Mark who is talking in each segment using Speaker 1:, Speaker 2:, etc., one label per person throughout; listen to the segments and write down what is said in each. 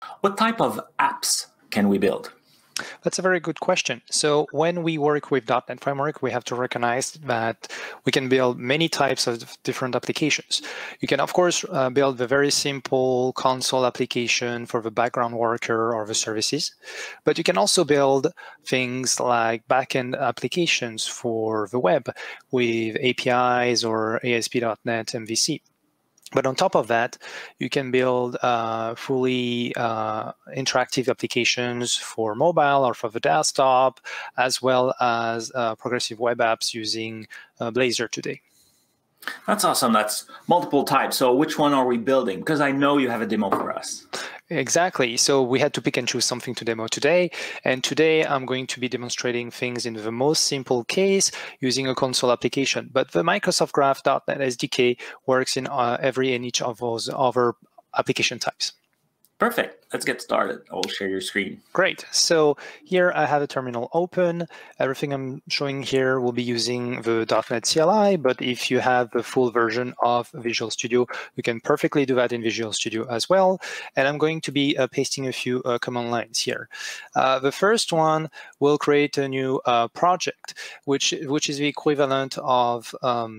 Speaker 1: What type of apps can we build?
Speaker 2: That's a very good question. So when we work with .NET Framework, we have to recognize that we can build many types of different applications. You can, of course, build a very simple console application for the background worker or the services, but you can also build things like backend applications for the web with APIs or ASP.NET MVC. But on top of that, you can build fully interactive applications for mobile or for the desktop, as well as progressive web apps using Blazor today.
Speaker 1: That's awesome. That's multiple types. So which one are we building? Because I know you have a demo for us.
Speaker 2: Exactly. So we had to pick and choose something to demo today. And today I'm going to be demonstrating things in the most simple case using a console application. But the Microsoft Graph.NET SDK works in every and each of those other application types.
Speaker 1: Perfect. Let's get started. I will share your screen.
Speaker 2: Great. So here I have a terminal open. Everything I'm showing here will be using the .NET CLI, but if you have the full version of Visual Studio, you can perfectly do that in Visual Studio as well. And I'm going to be pasting a few command lines here. The first one will create a new project, which is the equivalent of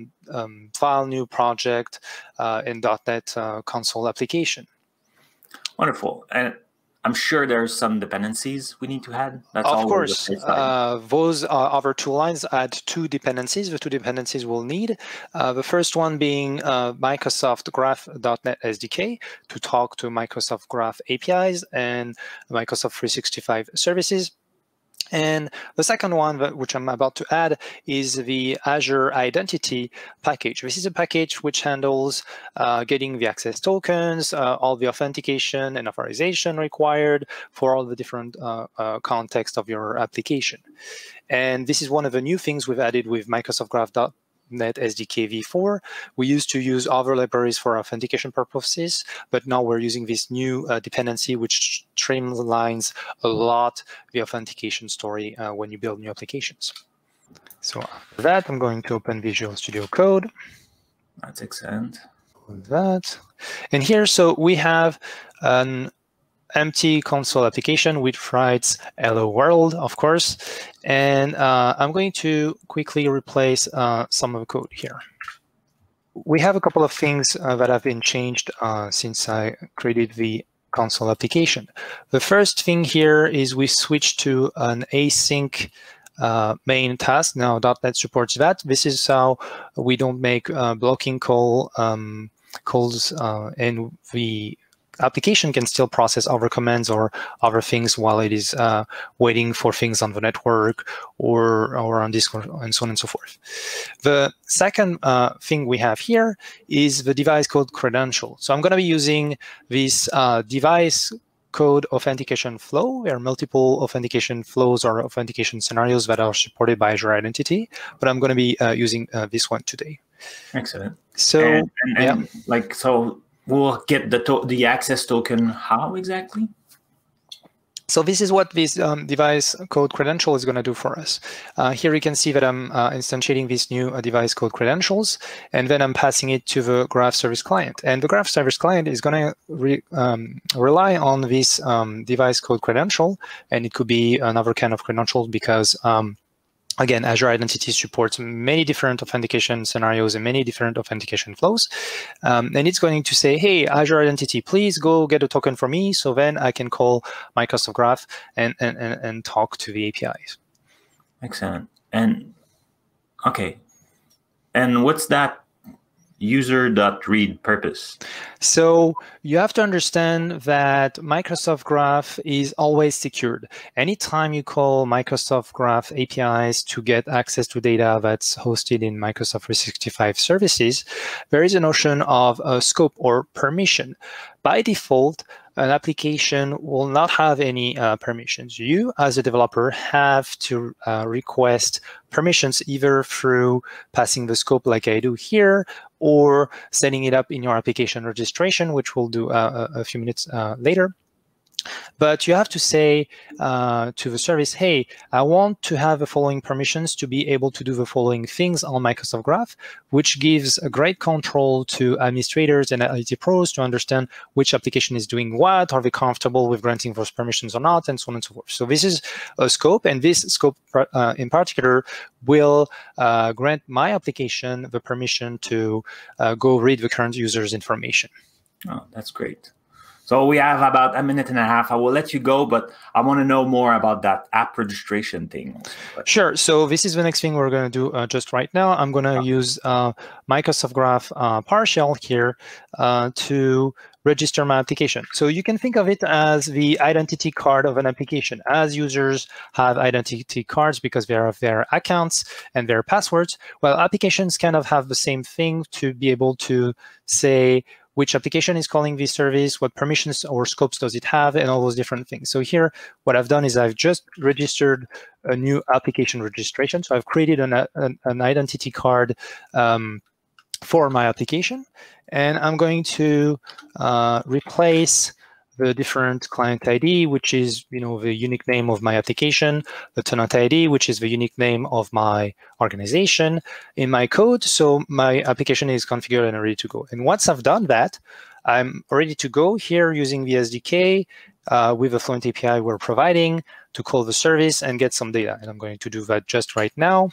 Speaker 2: file new project in .NET console application.
Speaker 1: Wonderful. And I'm sure there's some dependencies we need to add.
Speaker 2: That's of course. Those other two lines add two dependencies. The two dependencies we'll need. The first one being Microsoft Graph.NET SDK to talk to Microsoft Graph APIs and Microsoft 365 services. And the second one, which I'm about to add, is the Azure Identity package. This is a package which handles getting the access tokens, all the authentication and authorization required for all the different context of your application. And this is one of the new things we've added with Microsoft Graph.NET SDK v4. We used to use other libraries for authentication purposes, but now we're using this new dependency, which streamlines a lot the authentication story when you build new applications. So after that, I'm going to open Visual Studio Code.
Speaker 1: That's excellent.
Speaker 2: That. And here, so we have an empty console application which writes hello world, of course, and I'm going to quickly replace some of the code here. We have a couple of things that have been changed since I created the console application. The first thing here is we switched to an async main task. Now .NET supports that. This is how we don't make blocking calls, and the application can still process other commands or other things while it is waiting for things on the network or on Discord and so on and so forth. The second thing we have here is the device code credential. So I'm going to be using this device code authentication flow. There are multiple authentication flows or authentication scenarios that are supported by Azure Identity, but I'm going to be using this one today.
Speaker 1: Excellent.
Speaker 2: So,
Speaker 1: so we'll get the access token how exactly?
Speaker 2: So this is what this device code credential is going to do for us. Here you can see that I'm instantiating these new device code credentials, and then I'm passing it to the Graph Service Client. And the Graph Service Client is going to rely on this device code credential, and it could be another kind of credential because again, Azure Identity supports many different authentication scenarios and many different authentication flows. And it's going to say, hey, Azure Identity, please go get a token for me. So then I can call Microsoft Graph and talk to the APIs.
Speaker 1: Excellent. And OK. And what's that user.read purpose?
Speaker 2: So you have to understand that Microsoft Graph is always secured. Anytime you call Microsoft Graph APIs to get access to data that's hosted in Microsoft 365 services, there is a notion of a scope or permission. By default, an application will not have any permissions. You, as a developer, have to request permissions either through passing the scope like I do here, or setting it up in your application registration, which we'll do a few minutes later. But you have to say to the service, hey, I want to have the following permissions to be able to do the following things on Microsoft Graph, which gives a great control to administrators and IT pros to understand which application is doing what, are they comfortable with granting those permissions or not, and so on and so forth. So this is a scope, and this scope in particular will grant my application the permission to go read the current user's information.
Speaker 1: Oh, that's great. So we have about a minute and a half. I will let you go, but I want to know more about that app registration thing.
Speaker 2: Sure. So this is the next thing we're going to do just right now. I'm going to use Microsoft Graph PowerShell here to register my application. So you can think of it as the identity card of an application. As users have identity cards because they have their accounts and their passwords, well, applications kind of have the same thing to be able to say which application is calling this service, what permissions or scopes does it have, and all those different things. So here, what I've done is I've just registered a new application registration. So I've created an identity card for my application, and I'm going to replace the different client ID, which is the unique name of my application, the tenant ID, which is the unique name of my organization in my code. So my application is configured and ready to go. And once I've done that, I'm ready to go here using the SDK with the Fluent API we're providing to call the service and get some data. And I'm going to do that just right now.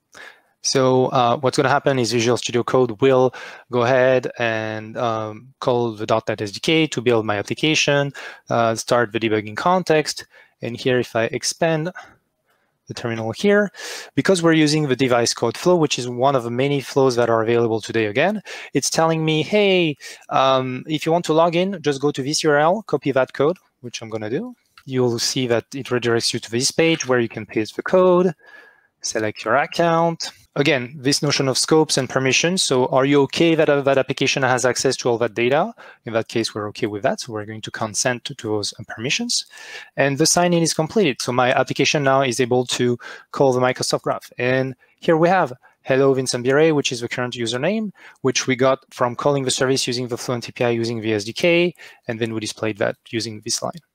Speaker 2: So what's going to happen is Visual Studio Code will go ahead and call the .NET SDK to build my application, start the debugging context. And here, if I expand the terminal here, because we're using the device code flow, which is one of the many flows that are available today again, it's telling me, hey, if you want to log in, just go to this URL, copy that code, which I'm going to do. You'll see that it redirects you to this page where you can paste the code, select your account. Again, this notion of scopes and permissions. So are you okay that that application has access to all that data? In that case, we're okay with that. So we're going to consent to those permissions. And the sign-in is completed. So my application now is able to call the Microsoft Graph. And here we have hello Vincent Biret, which is the current username, which we got from calling the service using the Fluent API using the SDK. And then we displayed that using this line.